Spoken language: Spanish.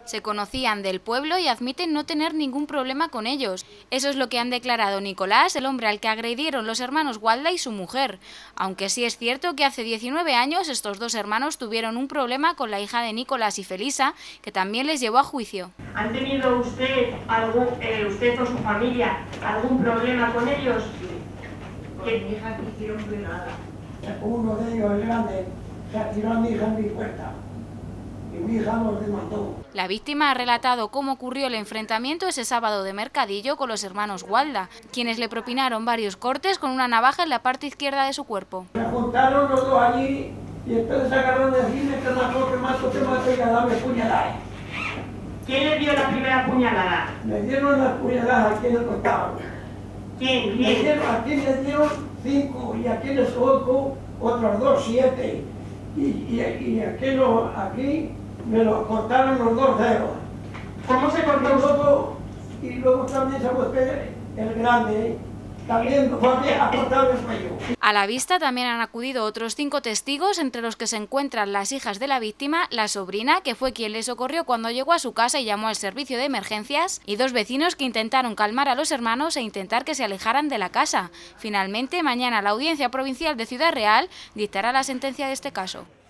Se conocían del pueblo y admiten no tener ningún problema con ellos. Eso es lo que han declarado Nicolás, el hombre al que agredieron los hermanos Gualda y su mujer. Aunque sí es cierto que hace 19 años estos dos hermanos tuvieron un problema con la hija de Nicolás y Felisa, que también les llevó a juicio. ¿Han tenido usted o su familia algún problema con ellos? Con mi hija no hicieron nada. Uno de ellos, el grande, se tiró a mi hija en mi puerta. Y mi hija nos demandó. La víctima ha relatado cómo ocurrió el enfrentamiento ese sábado de mercadillo con los hermanos Gualda, quienes le propinaron varios cortes con una navaja en la parte izquierda de su cuerpo. Se juntaron los dos allí y entonces se agarraron de allí, me mato y a darme puñaladas. ¿Quién le dio la primera puñalada? Me dieron las puñaladas aquí en el costado. ¿Quién? Aquí le dieron 5 y aquí en el soco otros 2, 7. Y aquí me lo cortaron los 2 dedos. ¿Cómo se cortó? Y luego también se cortó el grande, también fue a cortar el cuello. A la vista también han acudido otros 5 testigos, entre los que se encuentran las hijas de la víctima, la sobrina, que fue quien le socorrió cuando llegó a su casa y llamó al servicio de emergencias, y 2 vecinos que intentaron calmar a los hermanos e intentar que se alejaran de la casa. Finalmente, mañana la Audiencia Provincial de Ciudad Real dictará la sentencia de este caso.